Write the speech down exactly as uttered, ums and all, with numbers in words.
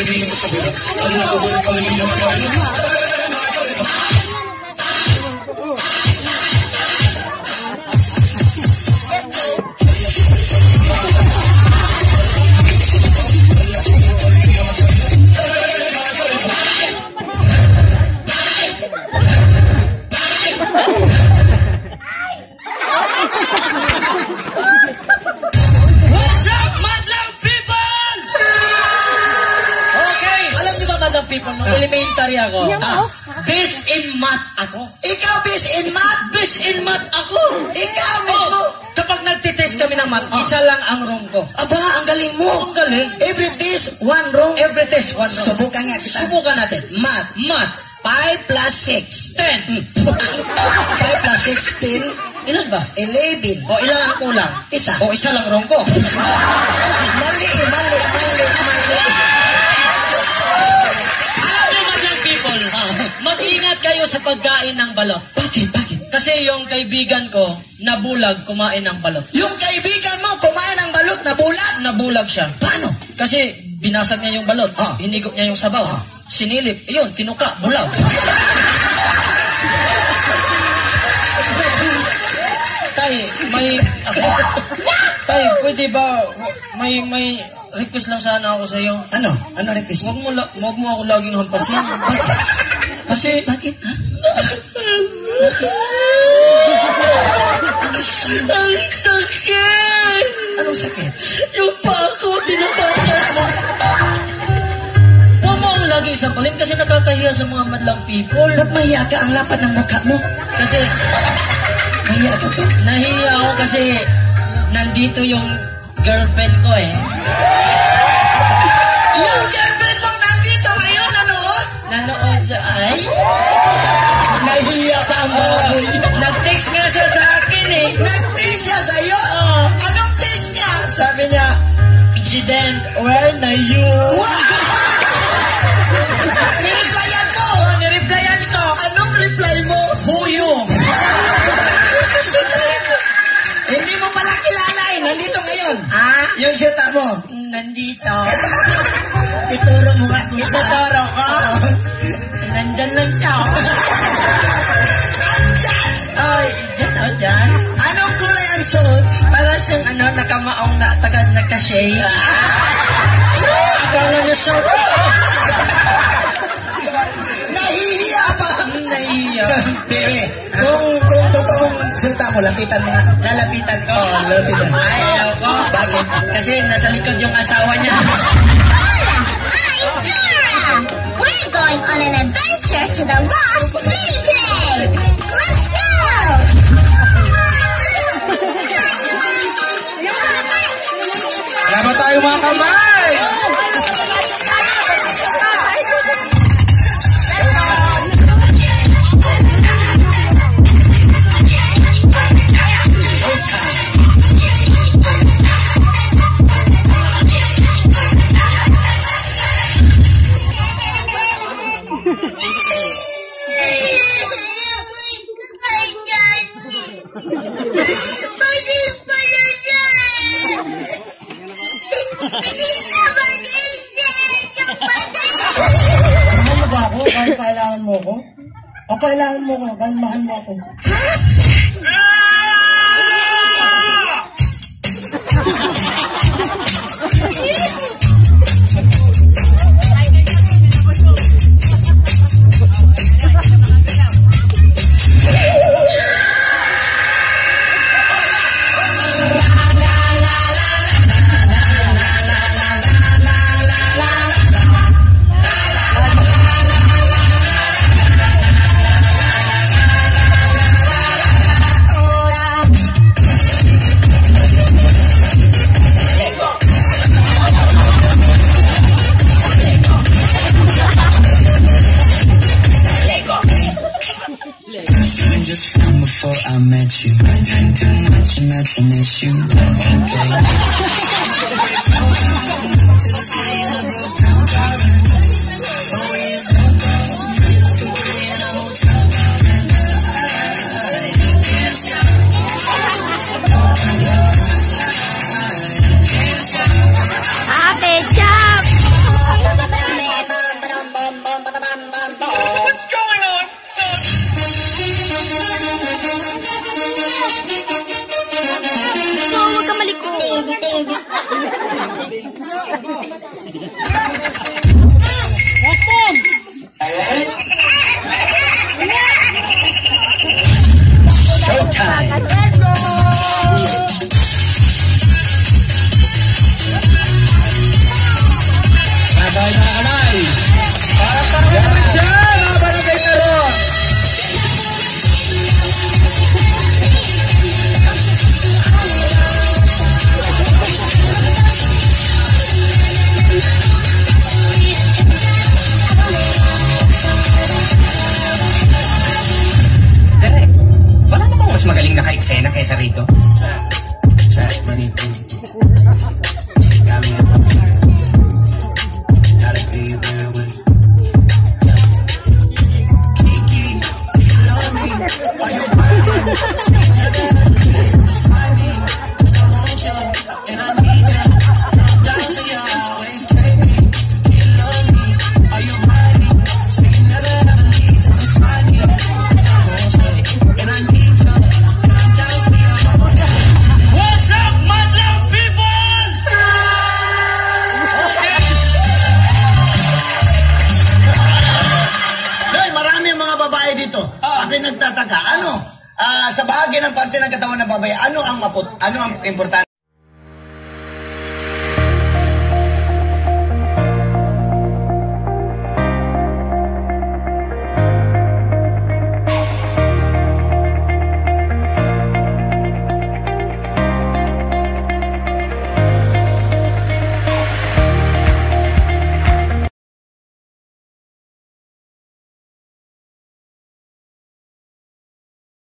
Elementary ako. Ah, best in math ako. Ikaw best in math? Best in math ako. Ikaw mismo? Oh, kapag nagtitest kami ng math, oh. isa lang ang wrong ko. Aba, ang galing mo. Ang galing. Every test, one wrong. Every test, one wrong. Subukan nga kita. Subukan natin. Math. Math. five plus six. ten. five plus six, ten. Ilan ba? eleven. O, ilan ang kulang? Isa. O, isa lang wrong ko. Mali, mali, mali, mali. Mag-ingat kayo sa pagkain ng balot. Bakit? Bakit? Kasi yung kaibigan ko, nabulag, kumain ng balot. Yung kaibigan mo, kumain ng balot, nabulag? Nabulag siya. Paano? Kasi binasag niya yung balot. Ah. Hinigop niya yung sabaw. Ah. Sinilip. Ayun, tinuka, bulag. Tay, may... Tay, pwede ba... May... may request lang sana ako sa iyo. Ano? Ano request? Wag mo, wag mo ako laging hampasin. Bakit? Kasi... Bakit? Ha? Ang sakit! Anong sakit? Yung pa ako, tinapakan mo. Huwag mo akong laging sampalin kasi nakakahiya sa mga madlang people. Ba't mahiya ka? Ang lapad ng mukha mo. Kasi... Mahiya ka ba? Nahiya ako kasi nandito yung girlfriend ko eh. Yung girlfriend mo nandito ngayon, nanood? Nanood sa ay? Nahiya ka mo. Nag-text nga siya sa akin eh. Nag-text siya sa'yo? Oo. Anong text niya? Sabi niya, President, where na you? Wow! Nireplyan mo? Oo, nireplyan ko. Anong reply mo? Who you? Hindi mo pala kilala eh. Nandito ngayon. Ah? Yung syuta mo. Nandito. Ituro mo nga kung saan. Ituturo ko? Nandyan lang siya. Nandyan! Ay, dyan o, dyan. Anong kulay ang suot? Para siyang ano, nakamaong na, tagad nagka-shade. Akala niya siya. Nahihiya pa. Nahihiya. Bebe, kung, kung totoong syuta mo, lapitan mo nga. Lalapitan ko. Oo, lapitan. Ay, ayaw ko. Bakit? Kasi nasa likod yung asawa niya. Hola! I'm Dora! We're going on an adventure to the Lost City! Let's go! Wala ba tayo mga kamay? Ano ba ako? Kahit kailangan mo ko? O kailangan mo ko? Kahit mahal mo ako? Just from before I met you, I drink too much and that's an issue. Okay. To the city in a broke down car. Four years old, look away in a hotel bar. You can't stop. Happy job! bahagi ng parte ng katawan ng babae, ano ang maput ano ang importante?